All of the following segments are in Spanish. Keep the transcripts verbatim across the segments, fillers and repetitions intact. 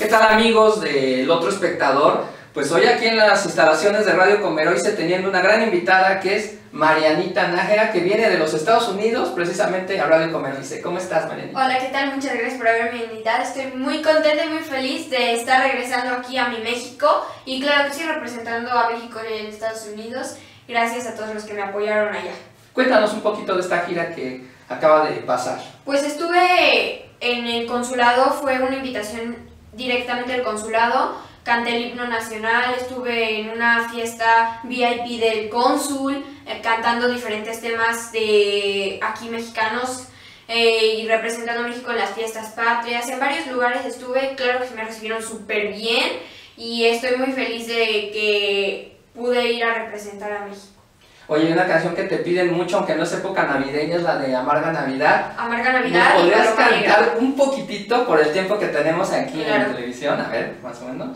¿Qué tal, amigos del Otro Espectador? Pues hoy aquí en las instalaciones de Radio Comeroise teniendo una gran invitada que es Marianita Nájera, que viene de los Estados Unidos precisamente a Radio Comeroise. ¿Cómo estás, Marianita? Hola, ¿qué tal? Muchas gracias por haberme invitado. Estoy muy contenta y muy feliz de estar regresando aquí a mi México y claro que sí, representando a México en Estados Unidos. Gracias a todos los que me apoyaron allá. Cuéntanos un poquito de esta gira que acaba de pasar. Pues estuve en el consulado, fue una invitación directamente del consulado, canté el himno nacional, estuve en una fiesta V I P del cónsul, eh, cantando diferentes temas de aquí mexicanos eh, y representando a México en las fiestas patrias. En varios lugares estuve, claro que me recibieron súper bien y estoy muy feliz de que pude ir a representar a México. Oye, una canción que te piden mucho, aunque no es época navideña, es la de Amarga Navidad. Amarga Navidad. ¿Nos podrías y cantar negra. un poquitito por el tiempo que tenemos aquí Claro. en la televisión? A ver, más o menos.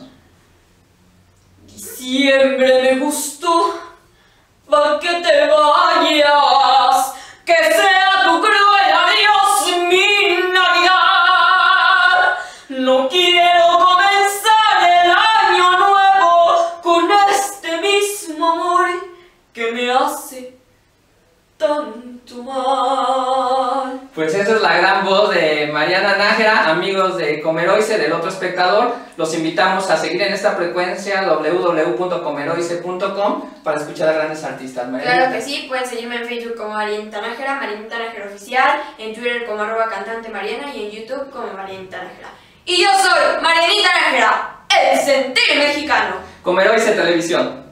Diciembre me gustó, pa' que te vayas, que sea tu cruel adiós mi Navidad. No quiero comenzar el año nuevo con este mismo amor que me hace tanto mal. Pues esa es la gran voz de Mariana Nájera. Amigos de Comeroise, del Otro Espectador, los invitamos a seguir en esta frecuencia doble u doble u doble u punto comeroise punto com para escuchar a grandes artistas. Marianita. Claro que sí, pueden seguirme en Facebook como Marianita Nájera, Marianita Nájera Oficial, en Twitter como arroba cantante Mariana y en YouTube como Marianita Nájera. Y yo soy Marianita Nájera, el sentir mexicano. Comeroise Televisión.